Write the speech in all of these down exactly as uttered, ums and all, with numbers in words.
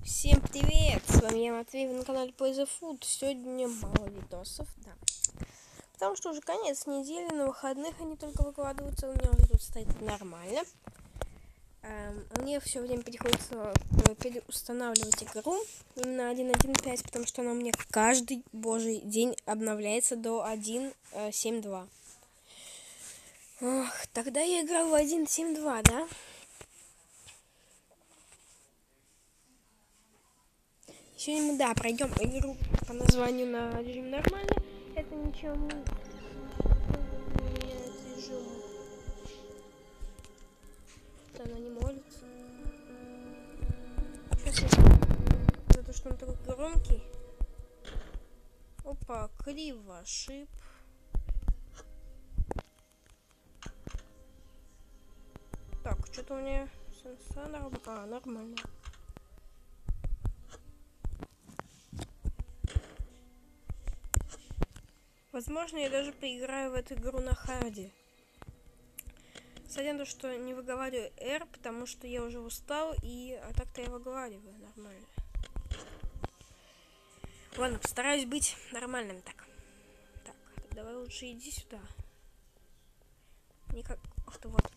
Всем привет! С вами я, Матвей, вы на канале Poison Food. Сегодня мало видосов, да. Потому что уже конец недели, на выходных они только выкладываются. У меня уже тут стоит нормально. Эм, мне все время приходится переустанавливать игру именно один точка один точка пять, потому что она у меня каждый божий день обновляется до один точка семь точка два. Ох, тогда я играл в один точка семь точка два, да? Сегодня мы, да, пройдем игру по названию на режим нормальный. Это ничем не меняет режим. Она не молится. Сейчас я... За то, что он такой громкий. Опа, криво, шип. Так, что-то у меня сенсор... А, нормально. Возможно, я даже поиграю в эту игру на харде. Несмотря на то, что не выговариваю R, потому что я уже устал, и а так-то я выговариваю нормально. Ладно, постараюсь быть нормальным так. Так, давай лучше иди сюда. Никак... Ах ты, вот.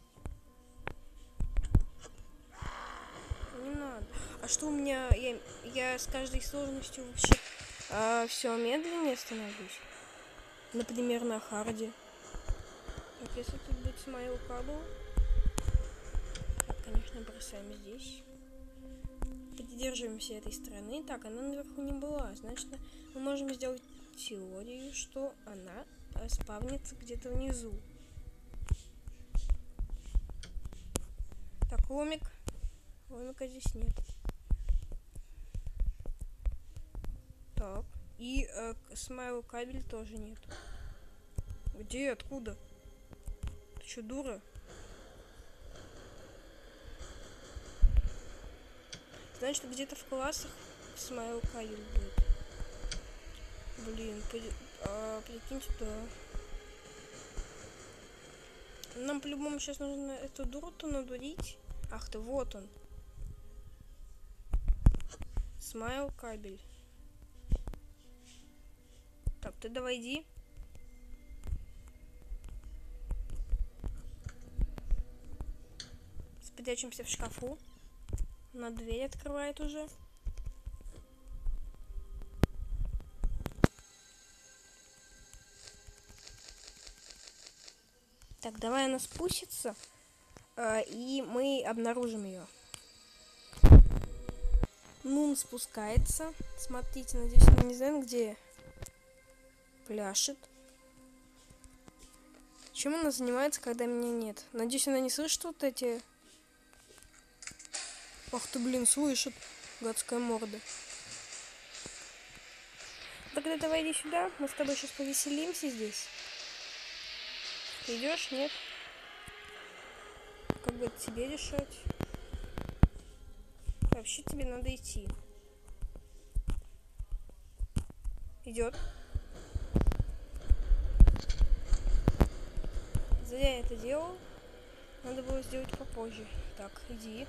Не надо. А что у меня... Я, я с каждой сложностью вообще а, все медленнее становлюсь. Например, на харде. Так, если тут будет смайл кабл... Так, конечно, бросаем здесь. Придерживаемся этой стороны. Так, она наверху не была. Значит, мы можем сделать теорию, что она спавнится где-то внизу. Так, ломик. Ломика здесь нет. Так. И э, смайл кабель тоже нет. Где? Откуда? Ты что, дура? Значит, где-то в классах смайл кабель будет. Блин, при... а, прикиньте, да. Нам по-любому сейчас нужно эту дуру-то надурить. Ах ты, вот он. Смайл кабель. Так, ты давай иди. Спрячемся в шкафу. На дверь открывает уже. Так, давай она спустится, э, и мы обнаружим ее. Нун спускается. Смотрите, надеюсь, она не знает, где пляшет. Чем она занимается, когда меня нет? Надеюсь, она не слышит вот эти... Ах ты, блин, слышит. Гадская морда. Тогда давай иди сюда. Мы с тобой сейчас повеселимся здесь. Ты идешь? Нет? Как бы это тебе решать? Вообще тебе надо идти. Идет. Зря я это делал. Надо было сделать попозже. Так, иди.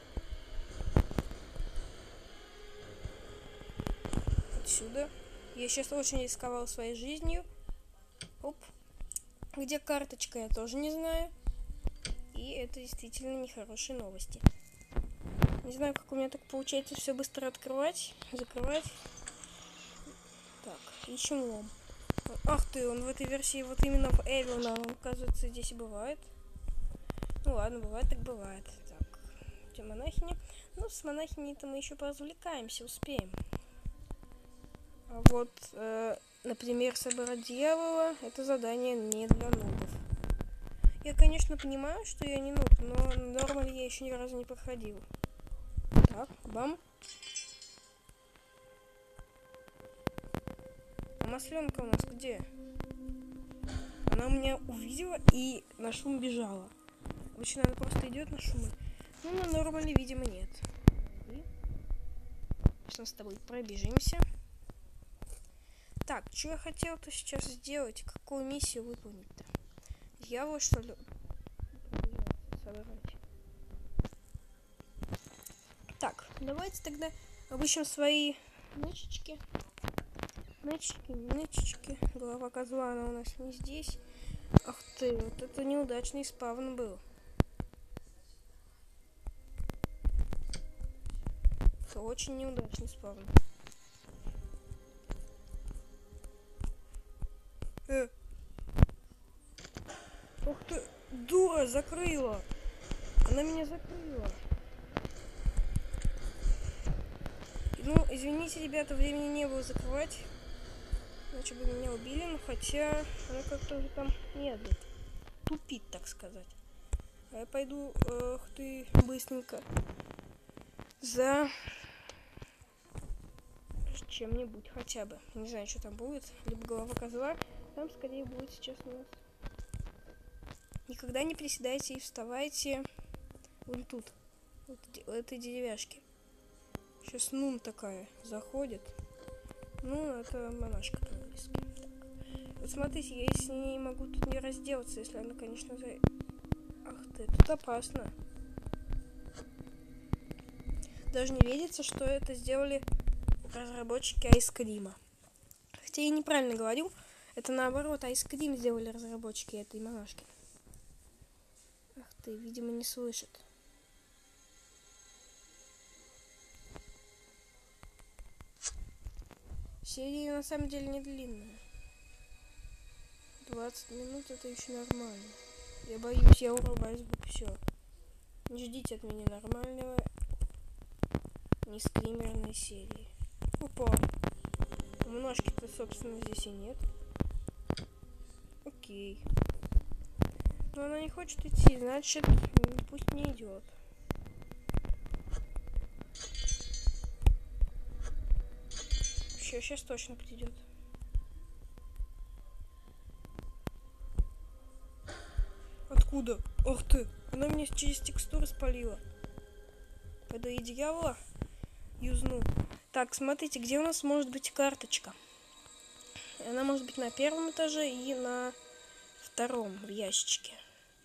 Отсюда. Я сейчас очень рисковал своей жизнью. Оп. Где карточка, я тоже не знаю. И это действительно нехорошие новости. Не знаю, как у меня так получается все быстро открывать, закрывать. Так, ищем лом. Ах ты, он в этой версии вот именно в Эвилна, он, оказывается, здесь и бывает. Ну ладно, бывает так бывает. Так, где монахиня? Ну, с монахиней-то мы еще поразвлекаемся, успеем. А вот, э, например, собрать дьявола, это задание не для нубов. Я, конечно, понимаю, что я не нуб, но нормально я еще ни разу не проходил. Так, бам. А масленка у нас где? Она меня увидела и на шум бежала. Обычно она просто идет на шумы. Ну, на нормале, видимо, нет. И сейчас с тобой пробежимся. Так, что я хотел-то сейчас сделать? Какую миссию выполнить-то? Дьявол, что ли? Собрать. Так, давайте тогда Обычно свои нычечки. Нычечки, нычечки. Голова козла, она у нас не здесь. Ах ты, вот это неудачный спавн был. Это очень неудачный спавн. Э. Ух ты, дура, закрыла. Она меня закрыла. Ну, извините, ребята, времени не было закрывать. Иначе бы меня убили, но хотя она как-то уже там медлит. Тупит, так сказать. А я пойду, эх ты, быстренько за чем-нибудь хотя бы. Не знаю, что там будет. Либо голова козла. Там скорее будет сейчас у нас. Никогда не приседайте и вставайте вон тут. Вот в этой деревяшке. Сейчас Нун такая заходит. Ну, это монашка там близко. Вот смотрите, я с ней могу тут не разделаться, если она, конечно, за... Ах ты, тут опасно. Даже не верится, что это сделали разработчики Айскрима. Хотя я неправильно говорю. Это наоборот, Айскрим сделали разработчики этой монашки. Ах ты, видимо, не слышит. Серия на самом деле не длинная. двадцать минут это еще нормально. Я боюсь, я урубаюсь бы все. Не ждите от меня нормального, не скримерной серии. Опа. Немножки-то, собственно, здесь и нет. Окей. Но она не хочет идти, значит, пусть не идет. Все, сейчас точно придет. Откуда? Ох ты! Она меня через текстуры спалила. Пойду и дьявола юзну. Так, смотрите, где у нас может быть карточка? Она может быть на первом этаже и на втором в ящичке.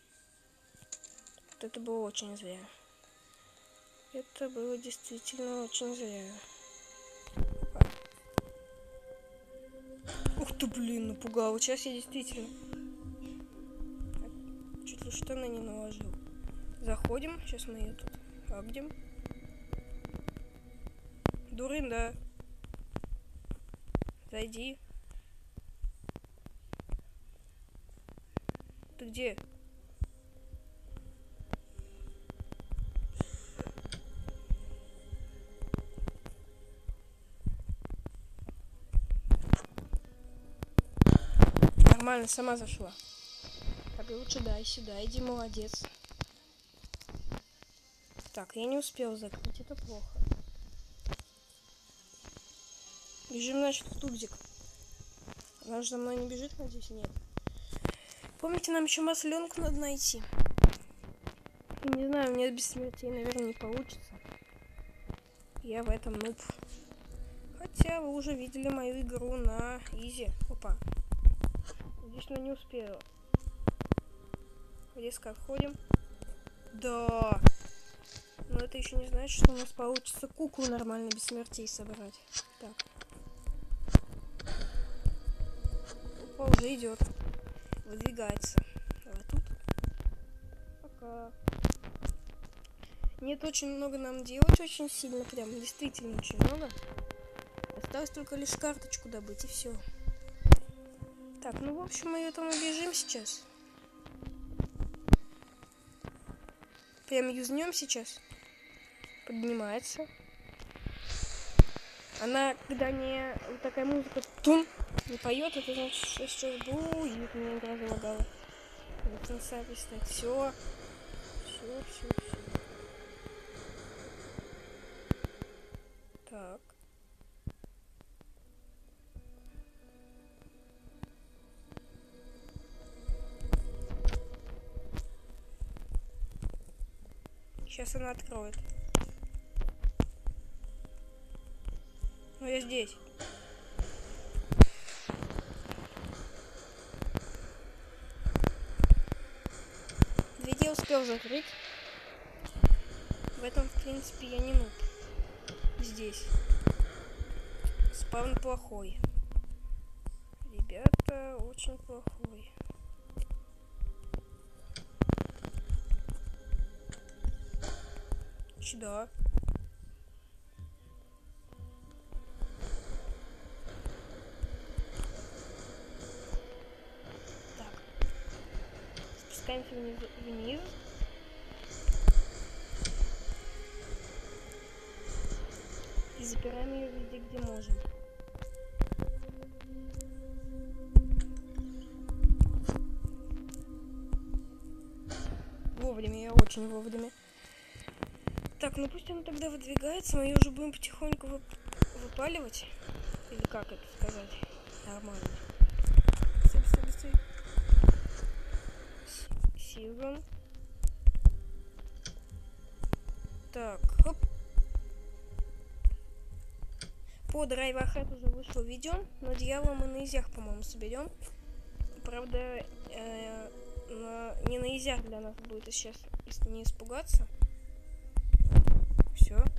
Вот это было очень зря. Это было действительно очень зря. Ух ты, блин, напугала. Сейчас я действительно чуть ли штаны не наложил. Заходим. Сейчас мы ее тут агнем. Дурын, да. Зайди. Ты где? Нормально, сама зашла. Так, лучше дай сюда, иди, молодец. Так, я не успел закрыть, это плохо. Бежим, значит, в тубзик. Она же за мной не бежит, надеюсь, нет. Помните, нам еще масленку надо найти. Не знаю, мне без смертей, наверное, не получится. Я в этом нуб. Хотя вы уже видели мою игру на изи. Опа. Здесь она не успела. Резко отходим. Да. Но это еще не значит, что у нас получится куклу нормально без смертей собрать. Так. Опа, уже идет. Выдвигается. Давай тут. Пока. Нет, очень много нам делать, очень сильно, прям действительно очень много. Осталось только лишь карточку добыть, и все. Так, ну в общем мы этому бежим сейчас. Прям юзнем сейчас. Поднимается. Она, когда не вот такая музыка тум не поет, это значит, что сейчас будет, меня игра залагала. Вот на сапе стать. Все. Все, все, все. Так. Сейчас она откроет. Ну, я здесь. Дверь я успел закрыть. В этом, в принципе, я не нуб. здесь. Спавн плохой. Ребята, очень плохой. Сюда. Так. Спускаемся вниз. вниз. И запираем ее везде, где можем. Вовремя, я очень вовремя. Так, ну пусть он тогда выдвигается, мы ее уже будем потихоньку вып выпаливать. Или как это сказать? Нормально. Быстрей, быстрей, быстрей. Силван. Так, хоп. По драйвахат уже вышло видео, но дьявола мы на изях, по-моему, соберем. Правда, э, на, не на изях для нас будет сейчас не испугаться. Все.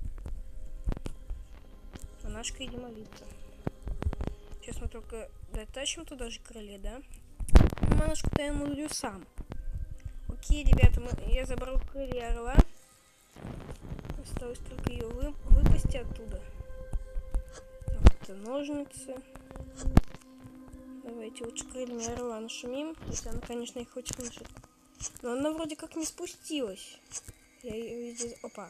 Монашка иди молиться. Сейчас мы только дотащим туда же крылья, да? Монашку-то я молю сам. Окей, ребята, мы, я забрал крылья орла. Осталось только ее вы, выпасть оттуда. Так, это ножницы. Давайте лучше крыльями орла нашумим, если она, конечно, их хоть слышит. Но она вроде как не спустилась. Я ее везде... Опа.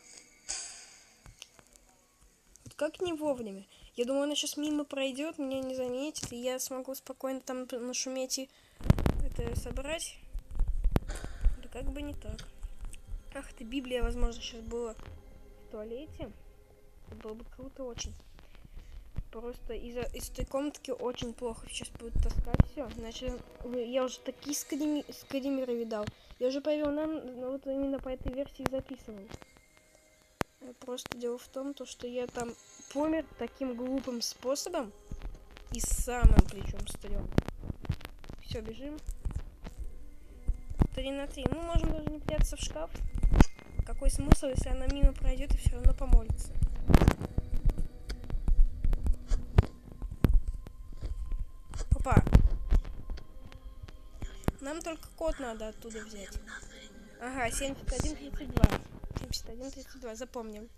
Вот как не вовремя. Я думаю, она сейчас мимо пройдет, меня не заметит, и я смогу спокойно там нашуметь и это собрать. Да как бы не так. Ах ты, Библия, возможно, сейчас была в туалете. Это было бы круто очень. Просто из-за из той комнатки очень плохо сейчас будет таскать все. Значит, я уже такие скрими, скримеры видал. Я уже повел нам, вот именно по этой версии записывал. Просто дело в том, то, что я там помер таким глупым способом и самым причем стрёмным. Все, бежим. три на три. Мы можем даже не прятаться в шкаф. Какой смысл, если она мимо пройдет и все равно помолится? Опа. Нам только код надо оттуда взять. Ага, семьдесят один тридцать два. семьдесят один тридцать два, запомним.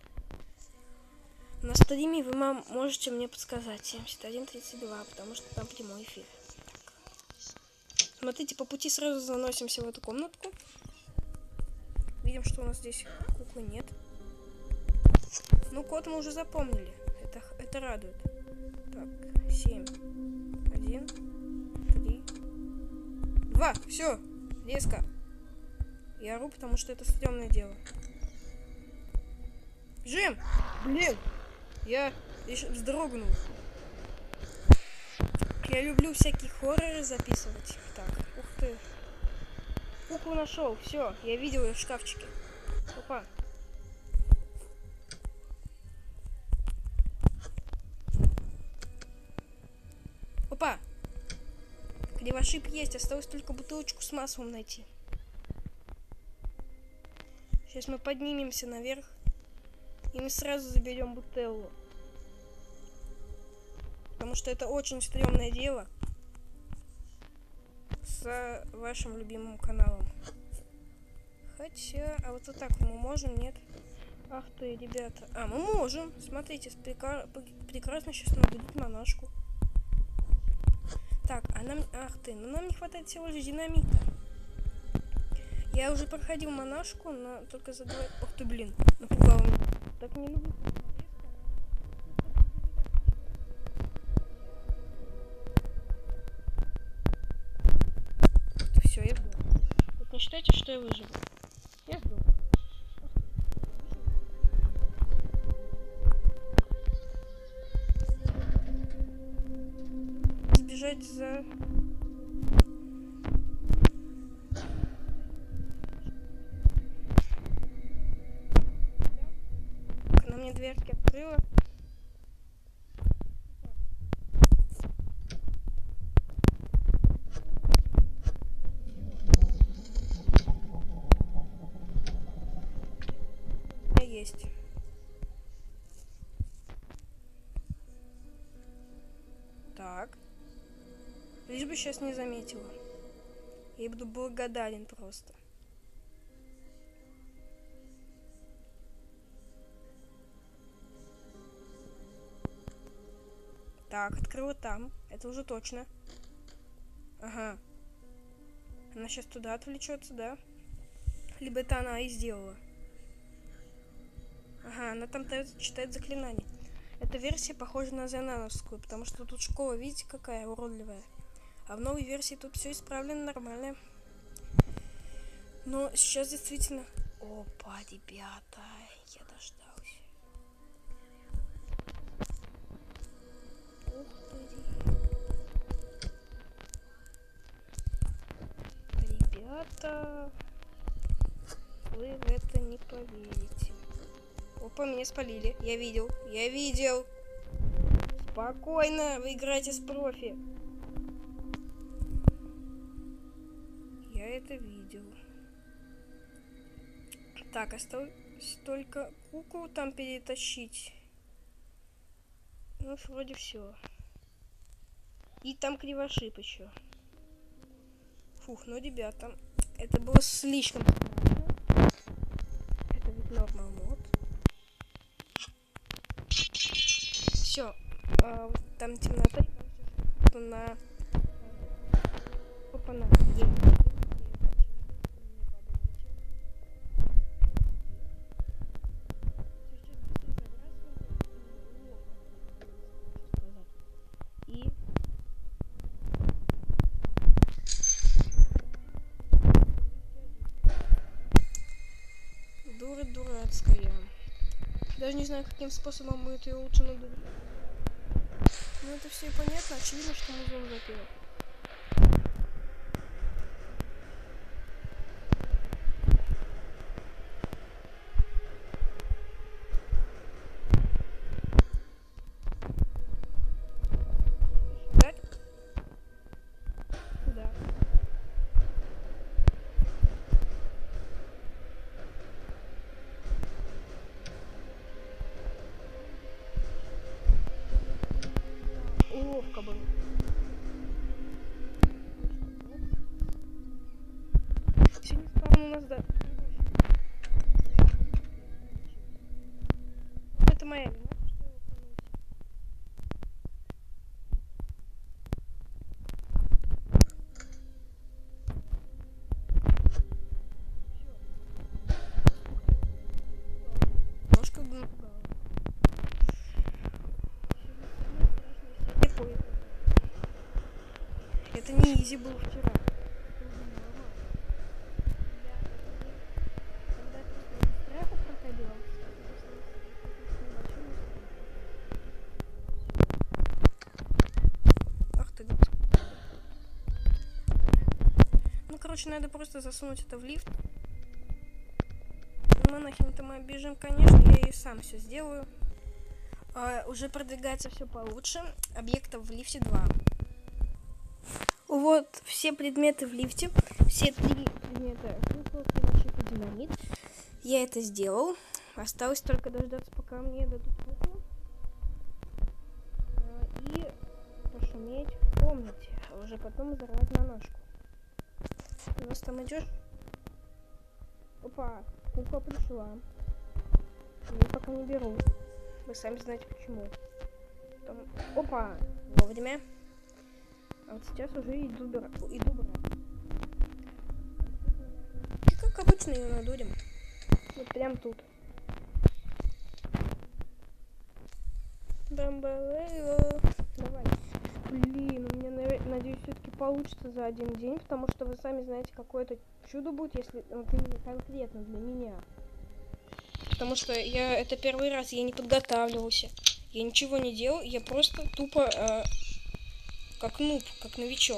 На стриме вы мам, можете мне подсказать. семьдесят один тридцать два, потому что там прямой эфир. Так. Смотрите, по пути сразу заносимся в эту комнатку. Видим, что у нас здесь куклы нет. Ну, код мы уже запомнили. Это, это радует. Так, семь, один, три, два. Все, резко. Я ору, потому что это стрёмное дело. Бежим! Блин! Я лишь вздрогнул. Я люблю всякие хорроры записывать. Так, ух ты. Куклу нашел. Все, я видел ее в шкафчике. Опа. Опа. Кривошип есть. Осталось только бутылочку с маслом найти. Сейчас мы поднимемся наверх. И мы сразу заберем бутылку. Потому что это очень стрёмное дело. С вашим любимым каналом. Хотя, а вот, вот так мы можем, нет? Ах ты, ребята. А, мы можем. Смотрите, прекра... прекрасно сейчас набудет монашку. Так, а нам... Ах ты, но нам не хватает всего лишь динамита. Я уже проходил монашку, но только задавай... Ох ты, блин, напугал меня. Так не люблю. Все, я сдох. Вот не считайте, что я выжил. Я сдох. Сбежать за... Она мне дверки открыла. Есть. Так. Лишь бы сейчас не заметила. Я буду благодарен просто. Так, открыла там. Это уже точно. Ага. Она сейчас туда отвлечется, да? Либо это она и сделала. Ага, она там читает заклинание. Эта версия похожа на зенановскую, потому что тут школа, видите, какая уродливая. А в новой версии тут все исправлено нормально. Но сейчас действительно... Опа, ребята, я дождался. Ух ты. Ребята, вы в это не поверите. Опа, меня спалили. Я видел, я видел. Спокойно, вы играете с профи. Я это видел. Так, осталось только куклу там перетащить. Ну, вроде все. И там кривошип еще. Фух, ну, ребята, это было слишком странно. Это ведь нормал мод. Все. А, там темнота. На... Опа, на. И... Дура дурацкая. Даже не знаю, каким способом мы это лучше надурим. Ну это все и понятно, очевидно, что музон запел. Так? Куда? Уловка была. Сегодня спавн у нас, да. Это моя вина, что я уханулся. Немножко бы напугало. Это не изи был вчера. Ах ты. Ну, короче, надо просто засунуть это в лифт. Мы нахрен-то мы бежим, конечно, я и сам все сделаю. А, уже продвигается все получше. Объектов в лифте два. Вот все предметы в лифте. Все три предмета. Динамит. Я это сделал. Осталось только дождаться, пока мне дадут куклу. И пошуметь в комнате. А уже потом взорвать на ножку. У нас там идешь? Опа, кукла пришла. Я пока не беру. Вы сами знаете почему. Там... Опа, вовремя. А вот сейчас уже иду брать. Иду брать. И как обычно ее надурим. Вот прям тут. Бамбалео. Давай. Блин, у меня, надеюсь, все-таки получится за один день, потому что вы сами знаете, какое-то чудо будет, если вот именно конкретно для меня. Потому что я это первый раз, я не подготавливался. Я ничего не делал, я просто тупо э, как нуб, как новичок.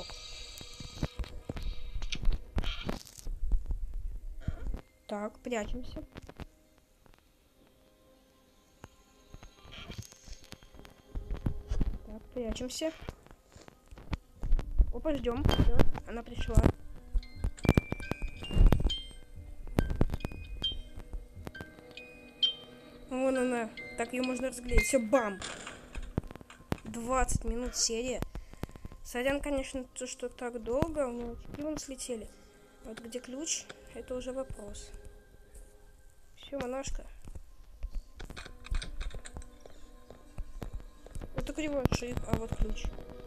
Так, прячемся. Так, прячемся. Опа, ждем. Она пришла. Вон она. Так ее можно разглядеть. Все, бам. двадцать минут серия. Сорян, конечно, то, что так долго, у него очки вон слетели. Вот где ключ, это уже вопрос. Все, монашка. Это кривой шип, а вот ключ.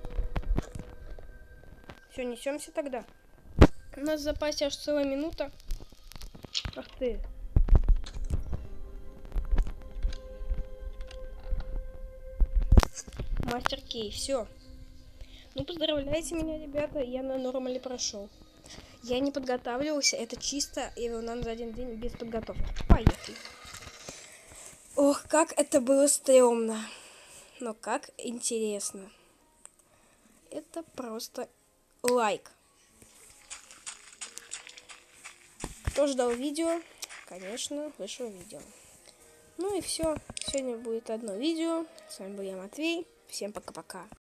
Все, несемся тогда. У нас в запасе аж целая минута. Ах ты. Мастер Кей, все. Ну, поздравляйте меня, ребята, я на нормале прошел. Я не подготавливался, это чисто Эвелнан за один день без подготовки. Поехали. Ох, как это было стрёмно. Но как интересно. Это просто лайк. Кто ждал видео? Конечно, вышло видео. Ну и все. Сегодня будет одно видео. С вами был я, Матвей. Всем пока-пока.